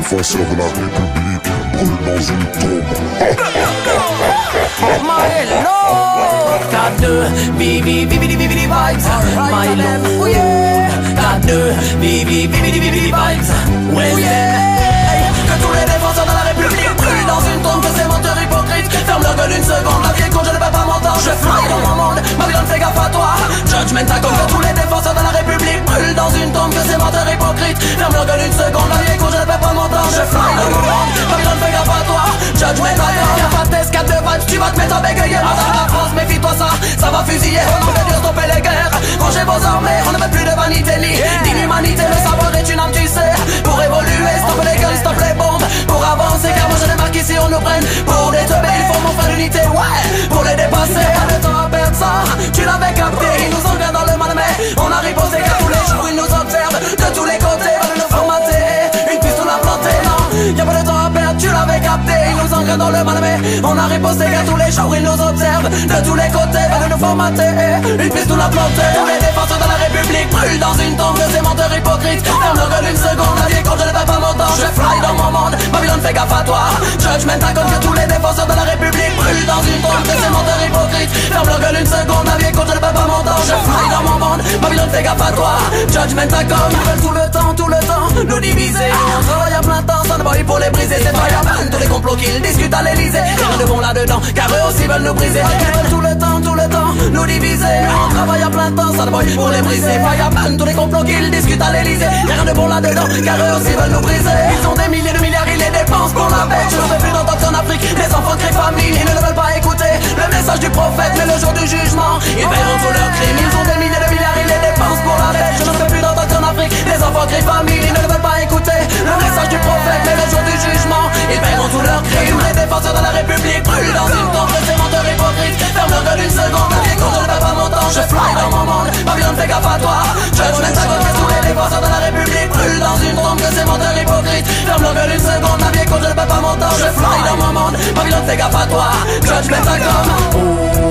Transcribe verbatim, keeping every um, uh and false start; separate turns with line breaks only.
défenseurs de la République brûlent dans une tombe.
Maello quatre deux, Vivi, Vivi, Vivi, Vivi, vibes. Maello, oh yeah. quatre deux, Vivi, Vivi, Vivi, Vivi, vibes. Oh yeah. Que tous les défenseurs de la République brûlent dans une tombe, que ces menteurs hypocrites ferment leur gueule une seconde. La vieille con, je ne peux pas m'entendre, je fly dans mon monde. Babylone, fais gaffe à toi. Judgment à comme que tous les défenseurs de la République brûlent dans une tombe, que ces menteurs hypocrites ferment leur gueule une seconde. La vieille con, je ne peux pas m'entendre, je fly dans mon monde. Babylone, fais gaffe à toi. Judgment à comme y'a pas de test, quatre de vibes, tu vas te mettre à bégayer. Dans la France, méfie-toi ça, ça va fusiller. On veut Dieu stopper les guerres, rangez vos armées. On ne veut plus de vanité ni d'inhumanité. Le savoir est une âme, tu sais, pour évoluer. Stop les gueules, stop les bombes, pour avancer. Car moi je démarque ici, on nous prenne pour des teubés. Il faut mon frère l'unité, ouais, pour les dépasser. Pas de temps à perdre ça, tu l'avais capté. Ils nous engagent dans le mal, mais on arrive au car tous les jours ils nous observent de tous les côtés. Veulent nous formater, une piste on a planté. Non, y'a pas de temps à perdre, tu l'avais capté. Ils nous engagent dans le mal, mais on arrive au car tous les jours ils nous observent de tous les côtés. Veulent nous formater, une piste on a planté. Tous les défenseurs de la République brûlent dans une tombe, de ces menteurs hypocrites. Ferme leur gueule une seconde, la vieille quand je ne vais pas m'entendre. Je fly dans mon monde, Babylone fais gaffe à toi. Judgment à comme que tous les défenseurs de la République brûlent dans une tombe, de ces menteurs hypocrites. Ferme leur gueule une seconde, la vieille quand je ne vais pas m'entendre. Je fly dans mon monde, Babylone fais gaffe à toi. Judgment à comme ils veulent tout le temps, tout le temps nous diviser. On travaille à plein temps, ça ne boy pour les briser. C'est fireman, tous les complots qu'ils discutent à l'Elysée. Rien de bon là-dedans, car eux aussi veulent nous briser. Ils veulent tout le temps, tout le temps nous diviser. On travaille à plein temps, ça ne boy pour les briser. Fireman, tous les complots qu'ils discutent à l'Elysée. Rien de bon là-dedans, car eux aussi veulent nous briser. Ils ont des milliers de milliards, ils les dépensent pour la bête. Je ne veux plus d'entendre en Afrique, les enfants créent famine. Ils ne veulent pas écouter le message du prophète, mais le jour du jugement, ils paieront tous leurs crimes. Ils ont des milliers de milliards, ils les dépensent pour la bête. Je ne veux plus d'entendre en Afrique, les enfants créent famine. Ils ne veulent pas écouter le message du prophète, mais le jour du jugement, ils paieront tous leurs crimes. Les défenseurs de la République brûlent dans une tombe, de ces menteurs hypocrites. Ferme leur gueule une seconde, la vieille con, je ne vais pas m'entendre. Je fly dans mon monde, Babylone fais gaffe à toi. Judgment à cause que tous les défenseurs de la République brûlent dans une tombe, de ces menteurs hypocrites. Ferme leur gueule une seconde, la vieille con, je ne vais pas m'entendre. Je fly dans mon monde, Babylone fais gaffe à toi. Judgment à comme